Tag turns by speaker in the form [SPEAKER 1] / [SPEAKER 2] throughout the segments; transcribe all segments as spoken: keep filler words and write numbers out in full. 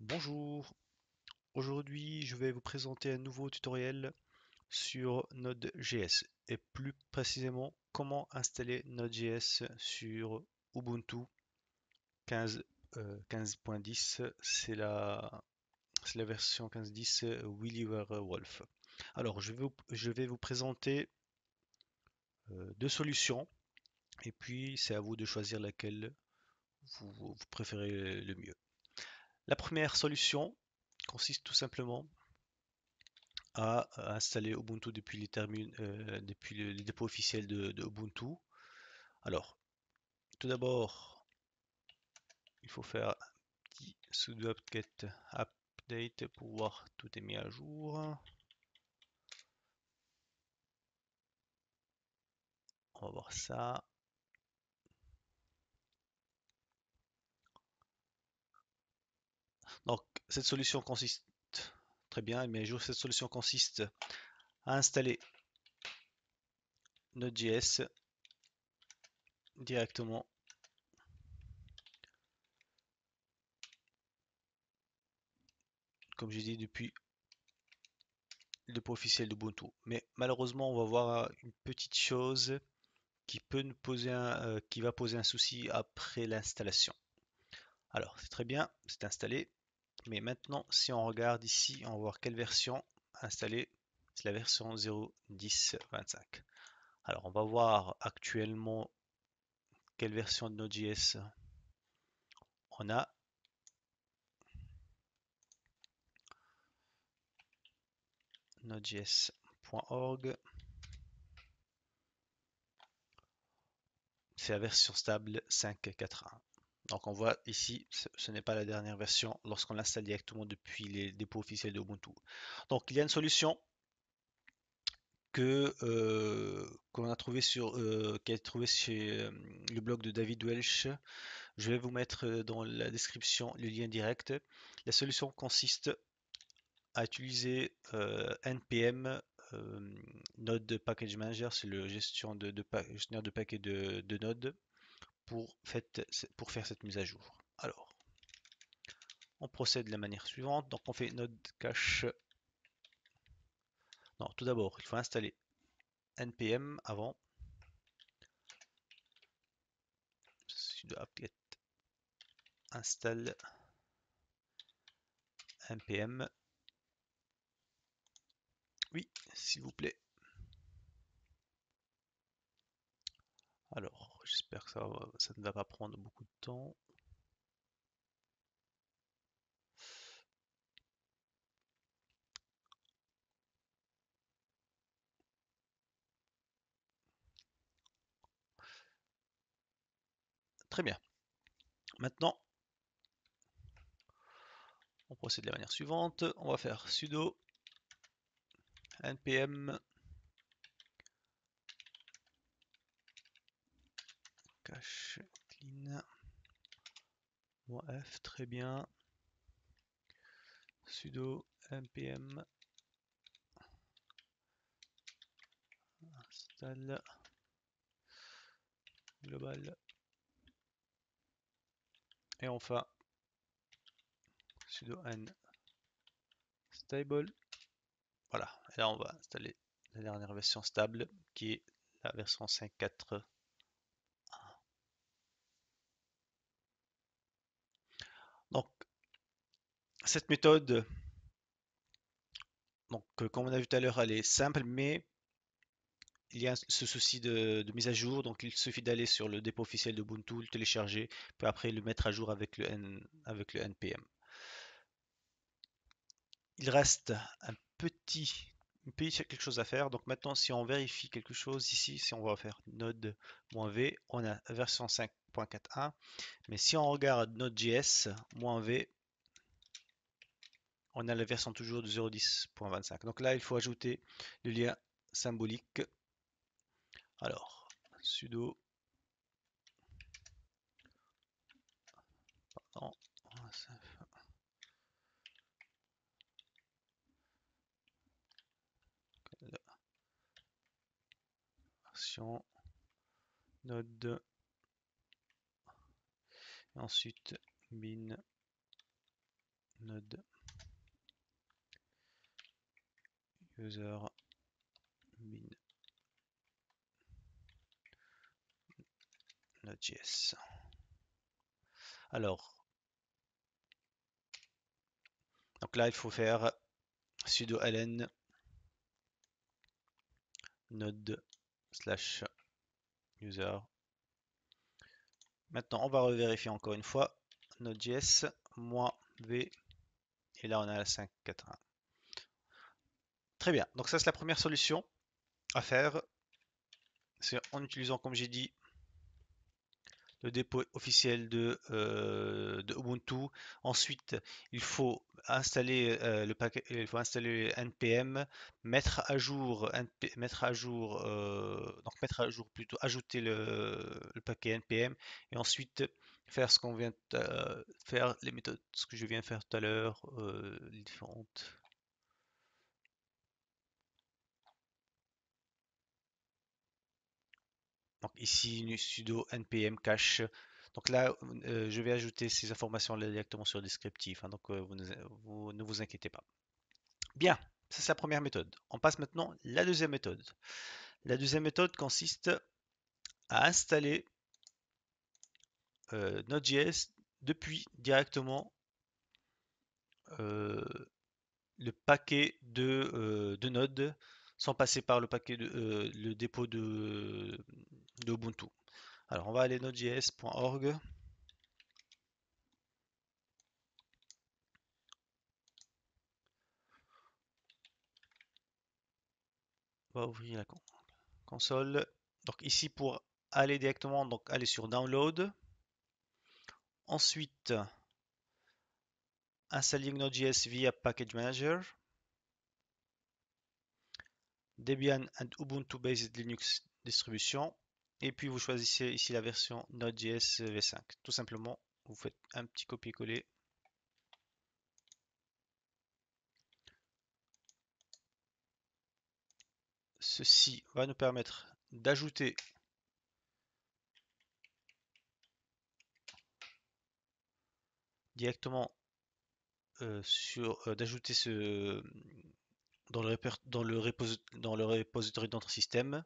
[SPEAKER 1] Bonjour, aujourd'hui je vais vous présenter un nouveau tutoriel sur Node.js et plus précisément comment installer Node.js sur Ubuntu quinze, euh, quinze point dix, c'est la, c'est la version quinze point dix euh, Willy Wolf. Alors je vais vous, je vais vous présenter euh, deux solutions et puis c'est à vous de choisir laquelle vous, vous préférez le mieux. La première solution consiste tout simplement à installer Ubuntu depuis les termines, euh, depuis le, les dépôts officiels de, de Ubuntu. Alors, tout d'abord, il faut faire un petit sudo apt-get update pour voir tout est mis à jour. On va voir ça. Donc, cette solution consiste très bien, mais à jour, cette solution consiste à installer Node.js directement comme j'ai dit depuis le dépôt officiel d'Ubuntu. Mais malheureusement, on va voir une petite chose qui peut nous poser un, euh, qui va poser un souci après l'installation. Alors, c'est très bien, c'est installé. Mais maintenant, si on regarde ici, on va voir quelle version installée. C'est la version zéro point dix point vingt-cinq. Alors, on va voir actuellement quelle version de Node.js on a. Node.js point org. C'est la version stable cinq point quatre point un. Donc on voit ici, ce n'est pas la dernière version lorsqu'on l'installe directement depuis les dépôts officiels de Ubuntu. Donc il y a une solution que euh, qu'on a trouvé sur euh, qui a été trouvé chez euh, le blog de David Welch. Je vais vous mettre euh, dans la description le lien direct. La solution consiste à utiliser euh, N P M euh, Node Package Manager, c'est le gestion de, de gestionnaire de paquets de, de Node pour, fait, pour faire cette mise à jour. Alors, on procède de la manière suivante. Donc on fait Node cache. Non, tout d'abord, il faut installer N P M avant. Sudo apt-get install N P M. Oui, s'il vous plaît. Alors, j'espère que ça, va- ça ne va pas prendre beaucoup de temps. Très bien. Maintenant, on procède de la manière suivante. On va faire sudo npm cache clean -f. Très bien. Sudo npm install global. Et enfin, sudo n stable. Voilà, et là on va installer la dernière version stable qui est la version cinq point quatre. Donc cette méthode, donc euh, comme on a vu tout à l'heure, elle est simple, mais il y a ce souci de, de mise à jour. Donc il suffit d'aller sur le dépôt officiel d'Ubuntu, le télécharger, puis après le mettre à jour avec le, N, avec le N P M. Il reste un petit, une petite quelque chose à faire. Donc maintenant, si on vérifie quelque chose ici, si on va faire node-v, on a version cinq point quatre point un. Mais si on regarde Node.js-v, on a la version toujours de zéro point dix point vingt-cinq. Donc là, il faut ajouter le lien symbolique. Alors, sudo, pardon, version node, et ensuite bin node user bin node.js. Alors, donc là, il faut faire sudo ln node slash user. Maintenant, on va revérifier encore une fois node.js moins v et là on a la cinq quatre un. Très bien, donc ça c'est la première solution à faire, c'est en utilisant, comme j'ai dit, le dépôt officiel de, euh, de Ubuntu. Ensuite, il faut installer euh, le paquet, il faut installer npm, mettre à jour, NP, mettre à jour, euh, donc mettre à jour plutôt, ajouter le, le paquet npm et ensuite faire ce qu'on vient de euh, faire, les méthodes, ce que je viens de faire tout à l'heure, euh, les différentes. Donc ici, sudo npm cache. Donc là, euh, je vais ajouter ces informations là directement sur le descriptif, hein, donc euh, vous, ne, vous, ne vous inquiétez pas. Bien, ça c'est la première méthode. On passe maintenant à la deuxième méthode. La deuxième méthode consiste à installer euh, Node.js depuis directement euh, le paquet de, euh, de Node sans passer par le paquet de euh, le dépôt de, de Ubuntu. Alors on va aller node.js point org. On va ouvrir la console. Donc ici pour aller directement, donc aller sur download. Ensuite, installing Node.js via package manager. Debian and Ubuntu based Linux distribution. Et puis vous choisissez ici la version Node.js v cinq. Tout simplement, vous faites un petit copier-coller. Ceci va nous permettre d'ajouter directement euh, sur euh, d'ajouter ce dans le, dans le, repos dans le repository de notre système.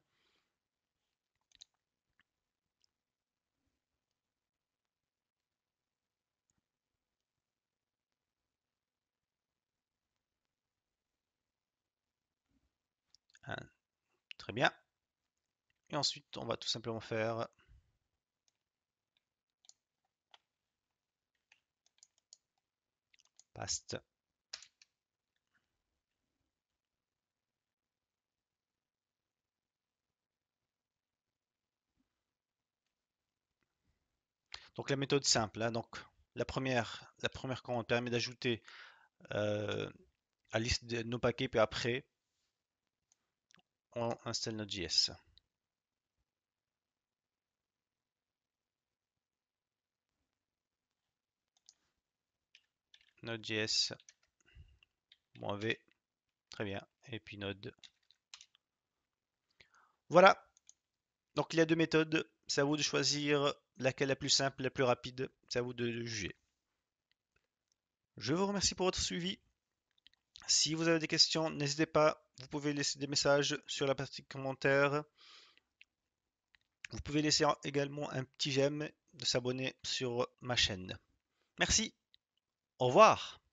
[SPEAKER 1] Hein, très bien. Et ensuite, on va tout simplement faire paste. Donc la méthode simple, hein, donc la première, la première commande permet d'ajouter euh, à la liste de nos paquets, puis après on installe Node.js. Node.js -v, très bien, et puis Node. Voilà, donc il y a deux méthodes, c'est à vous de choisir laquelle est la plus simple, la plus rapide, c'est à vous de juger. Je vous remercie pour votre suivi. Si vous avez des questions, n'hésitez pas, vous pouvez laisser des messages sur la partie commentaires. Vous pouvez laisser également un petit j'aime, de s'abonner sur ma chaîne. Merci, au revoir.